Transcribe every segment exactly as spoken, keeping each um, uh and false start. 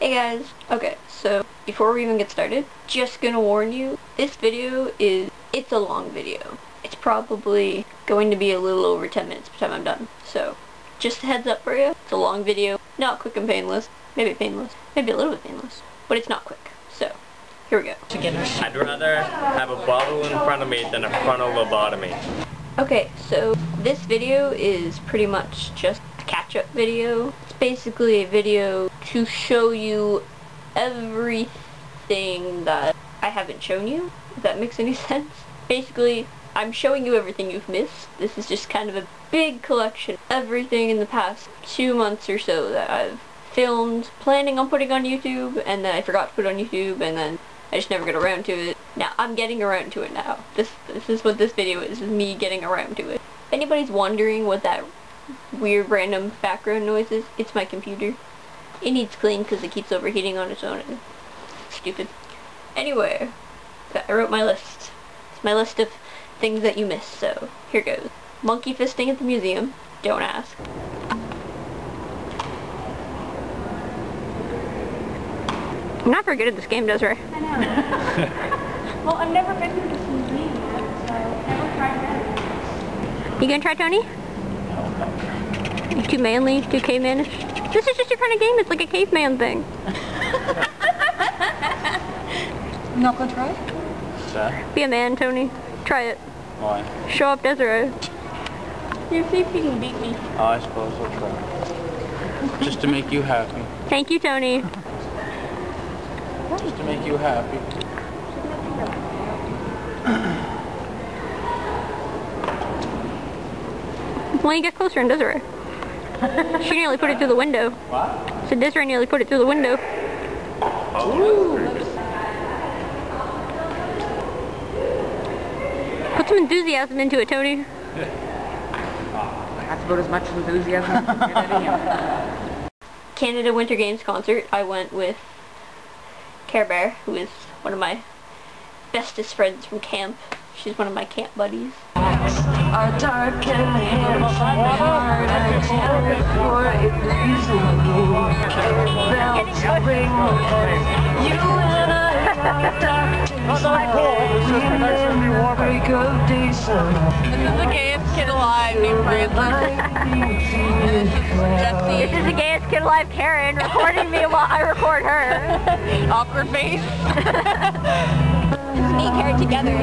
Hey guys, okay, so before we even get started, just gonna warn you, this video is, it's a long video. It's probably going to be a little over ten minutes by the time I'm done. So, just a heads up for you, it's a long video, not quick and painless, maybe painless, maybe a little bit painless, but it's not quick. So, here we go. I'd rather have a bottle in front of me than a frontal lobotomy. Okay, so this video is pretty much just a catch-up video. It's basically a video to show you everything that I haven't shown you, if that makes any sense. Basically, I'm showing you everything you've missed. This is just kind of a big collection of everything in the past two months or so that I've filmed, planning on putting on YouTube, and then I forgot to put on YouTube, and then I just never got around to it. Now, I'm getting around to it now. This this is what this video is, is me getting around to it. If anybody's wondering what that weird random background noise is, it's my computer. It needs clean because it keeps overheating on its own. And it's stupid. Anyway, I wrote my list. It's my list of things that you missed, so here goes. Monkey fisting at the museum. Don't ask. I'm not very good at this game, Desiree. I know. Well, I've never been to this museum yet, so I've never tried that. You gonna try, Tony? You're too manly, too cavemanish. This is just your kind of game. It's like a caveman thing. I'm not gonna try it? What's that? Be a man, Tony. Try it. Why? Show up, Desiree. You see if you can beat me. Oh, I suppose I'll try. Just to make you happy. Thank you, Tony. Just to make you happy. Well, you get closer and Desiree. She nearly put it through the window. What? So Desiree nearly put it through the window. Oh. Put some enthusiasm into it, Tony. That's about as much enthusiasm as you get in here. Canada Winter Games concert. I went with Care Bear, who is one of my bestest friends from camp. She's one of my camp buddies. Are dark and hands hard and can't for a reason. Bells ring and you and I are dark to break of day sun. This is the gayest kid alive named Brandon. Jesse. This is the gayest kid alive, Karen, recording me while I record her. Awkward face. It's me and Karen together.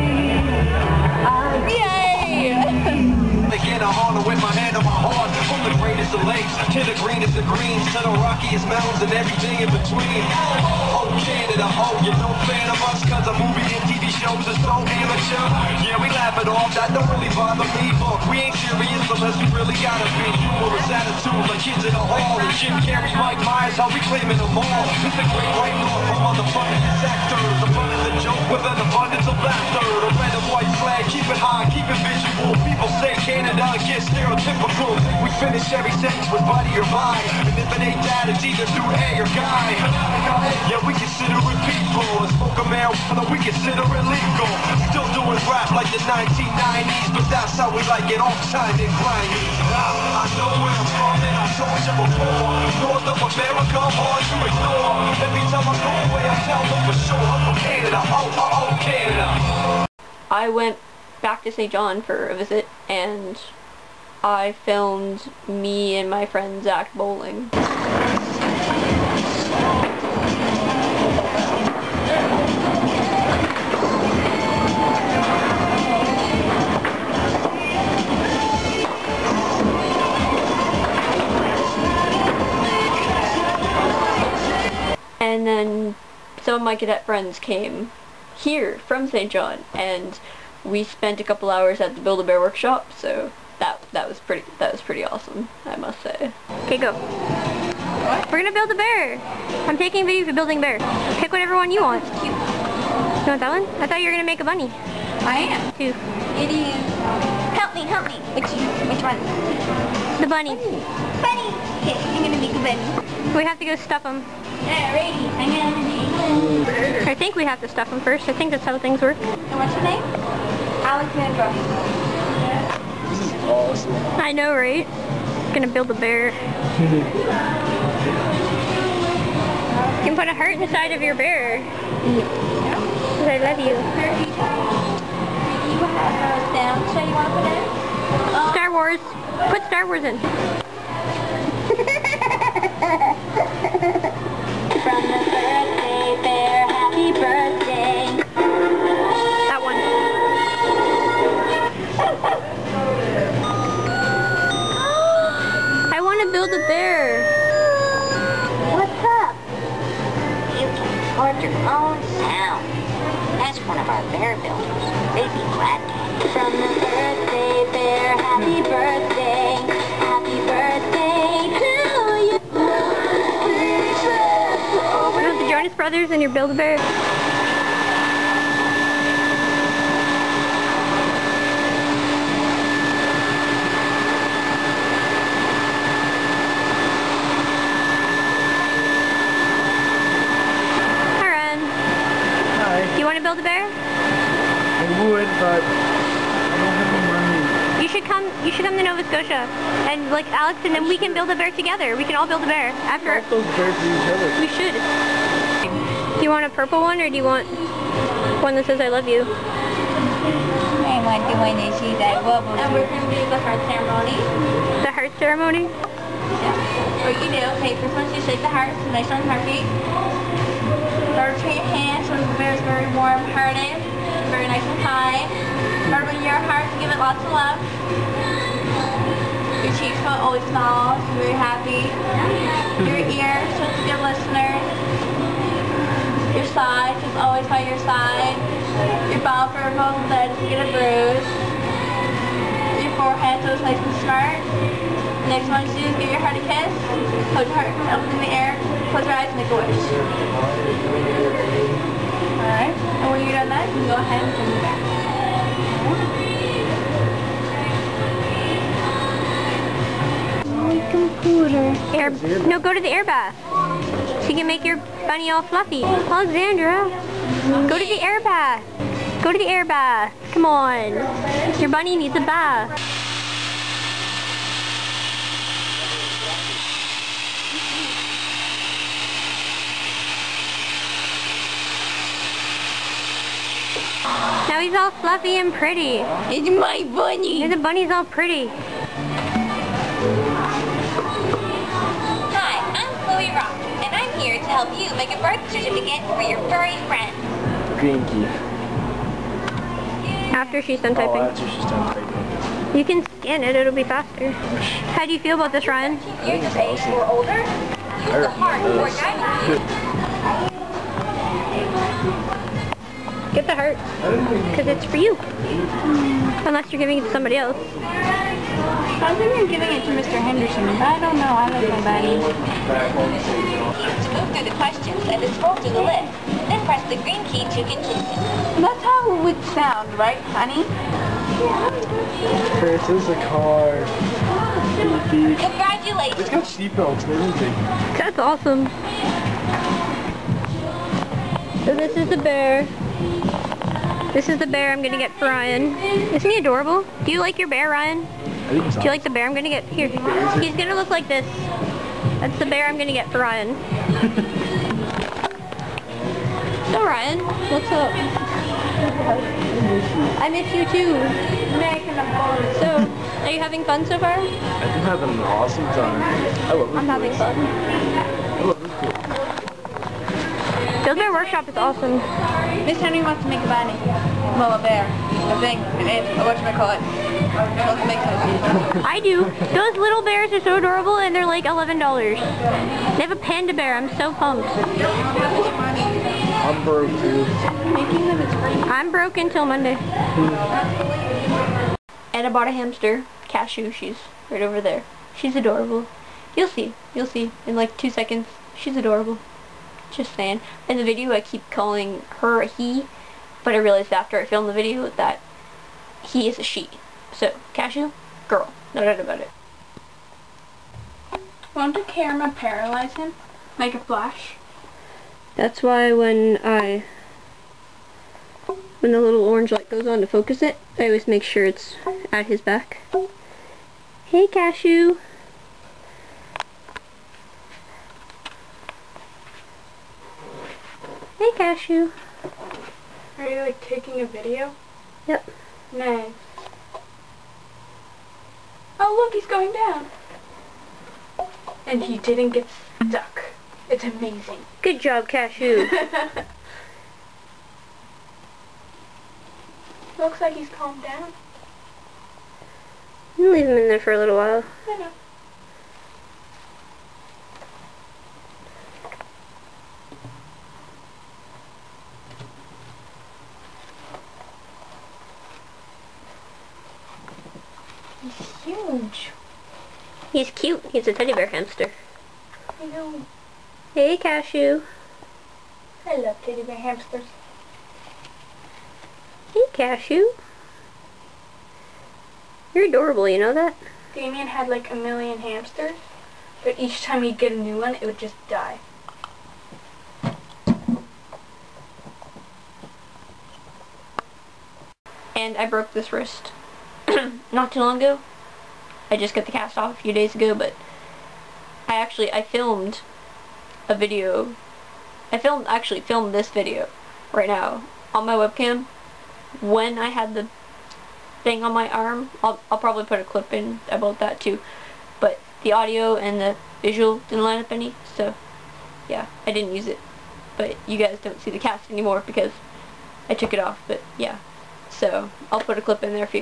Yay! Again, I holler with my hand on my heart. From the greatest of lakes to the greenest of greens, to the rockiest mountains and everything in between. Oh, Canada, oh, you're no fan of us, cause a movie and T V shows are so amateur. Yeah, we laugh it off, that don't really bother me, but we ain't serious unless we really gotta be. Humorous attitude like kids in a hall, and Jim Carrey, Mike Myers, how we claiming them all. It's the great white north from motherfucking actors. The fun is a joke with an abundance of laughter. The red and white flag, keep it high, keep it visual. People say Canada gets stereotypical. We finish every sentence with buddy or bye. And if it ain't that, it's either dude, A or guy. Yeah, we consider it people. And smoke a marijuana, we consider it legal. Still doing rap like the nineteen nineties, but that's how we like it, all time and grimy. I know where I'm from and I told you before. North of America, hard to ignore. Every time I go away, I tell them for sure I'm from Canada. Oh, oh, oh, Canada. I went back to Saint John for a visit, and I filmed me and my friend Zach bowling. And then some of my cadet friends came here from Saint John, and we spent a couple hours at the Build-A-Bear workshop, so that that was pretty that was pretty awesome, I must say. Okay, go. What? We're gonna build a bear. I'm taking a video for building a bear. Pick whatever one you want. Cute. You want that one? I thought you were gonna make a bunny. I am. Too. It is. Help me, help me. Which which one? The bunny. Bunny. Okay, I'm gonna make a bunny. We have to go stuff them. Alrighty, I'm gonna make a bear. I think we have to stuff them first. I think that's how things work. And what's your name? Alexandra. This is awesome. I know, right? Gonna build a bear. can put a heart inside of your bear. Because I love you. So you want to put it? Star Wars. Put Star Wars in. From the birthday bear, happy birthday. That one. I want to build a bear. What's up? You can record your own sound. That's one of our bear builders. They'd be glad to. From the birthday bear, happy birthday. Happy birthday to you. You want the Jonas Brothers and your Build-A-Bear? Hi, Ren. Hi. Do you want to build a bear? I would, but I don't have any money. You should come. You should come to Nova Scotia, and like Alex, and then we can build a bear together. We can all build a bear after. Both those bears for each other. We should. Do you want a purple one, or do you want one that says "I love you"? I want the one that says I love And we're going to do the heart ceremony. The heart ceremony. What you do, okay, first once you shake the heart, it's nice on the heartbeat. Rotate your hands so the bear is very warm-hearted, very nice and kind. Open your heart to give it lots of love. Your cheeks will always smile, so very happy. Your ears, so it's a good listener. Your side, just always by your side. Your bumper, both there, just to get a bruise. Your forehead, so it's nice and smart. Next one you do is give your heart a kiss. Hold your heart up in the air. Close your eyes and make a wish. Alright, and when you're done that, you can go ahead and turn your back. Computer. Air. No, go to the air bath. So you can make your bunny all fluffy. Alexandra, go to the air bath. Go to the air bath. Come on. Your bunny needs a bath. Now he's all fluffy and pretty. It's my bunny. And the bunny's all pretty. Hi, I'm Chloe Rock, and I'm here to help you make a birth certificate for your furry friend. Green key. After she's done Oh, typing. after she's done typing. You can scan it, it'll be faster. How do you feel about this, Ryan? Years of age or older, use the heart for guidance. Get the heart, because it's for you. Unless you're giving it to somebody else. I'm thinking of giving it to Mister Henderson, but I don't know, I like my bunny. To move through the questions and then scroll through the list. Then press the green key to continue. That's how it would sound, right, honey? This is a car. It's Congratulations! got seatbelts and everything. That's awesome. So this is the bear. This is the bear I'm gonna get for Ryan. Isn't he adorable? Do you like your bear, Ryan? I think it's Do you like the bear I'm gonna get? Here. He's gonna look like this. That's the bear I'm gonna get for Ryan. So Ryan, what's up? I miss you too. So, are you having fun so far? I've been having an awesome time. I love this I'm having place. fun. I love this place. Build-A-Bear Workshop is awesome. Miss Henry wants to make a bunny. Well, a bear. A thing. And it, whatchamacallit. Let's make it. I do. Those little bears are so adorable and they're like eleven dollars. They have a panda bear. I'm so pumped. I'm broke too. Making them is free. I'm broke until Monday. And I bought a hamster. Cashew. She's right over there. She's adorable. You'll see. You'll see in like two seconds. She's adorable. Just saying. In the video I keep calling her a he, but I realized after I filmed the video that he is a she. So, Cashew, girl. No doubt about it. Won't the camera paralyze him? Make a flash? That's why when I, when the little orange light goes on to focus it, I always make sure it's at his back. Hey Cashew! Hey, Cashew. Are you like taking a video? Yep. Nice. Oh look, he's going down. And he didn't get stuck. It's amazing. Good job, Cashew. Looks like he's calmed down. You leave him in there for a little while. I know. He's huge. He's cute. He's a teddy bear hamster. I know. Hey, Cashew. I love teddy bear hamsters. Hey, Cashew. You're adorable, you know that? Damien had like a million hamsters, but each time he'd get a new one, it would just die. And I broke this wrist not too long ago. I just got the cast off a few days ago, but I actually, I filmed a video. I filmed, actually filmed this video right now on my webcam when I had the thing on my arm. I'll, I'll probably put a clip in about that too, but the audio and the visual didn't line up any, so yeah, I didn't use it. But you guys don't see the cast anymore because I took it off, but yeah, so I'll put a clip in there for you.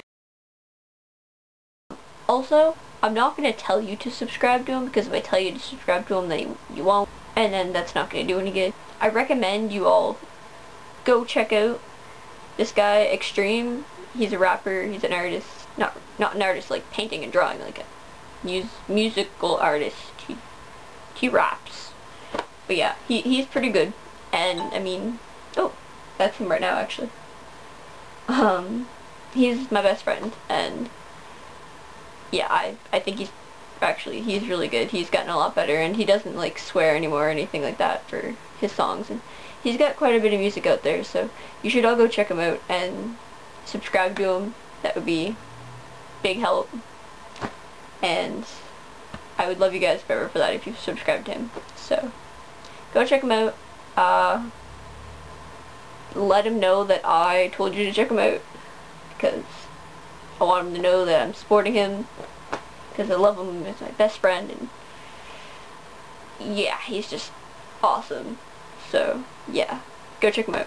Also, I'm not going to tell you to subscribe to him, because if I tell you to subscribe to him, then you, you won't, and then that's not going to do any good. I recommend you all go check out this guy, Extreme. He's a rapper, he's an artist, not not an artist like painting and drawing, like a mus musical artist. He, he raps. But yeah, he, he's pretty good, and I mean, oh, that's him right now actually. Um, he's my best friend, and yeah, I, I think he's, actually, he's really good. He's gotten a lot better, and he doesn't, like, swear anymore or anything like that for his songs, and he's got quite a bit of music out there, so you should all go check him out and subscribe to him. That would be big help, and I would love you guys forever for that if you subscribe to him, so go check him out. Uh, let him know that I told you to check him out, because I want him to know that I'm supporting him, because I love him as my best friend, and yeah, he's just awesome. So yeah, go check him out.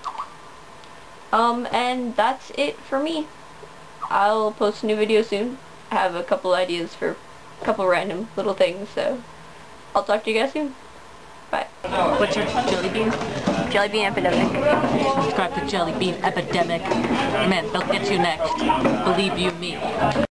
Um, and that's it for me. I'll post a new video soon. I have a couple ideas for a couple random little things, so I'll talk to you guys soon. Bye. What's your jelly bean? Jelly bean epidemic. Subscribe to Jelly Bean Epidemic. Man, they'll get you next. Believe you me.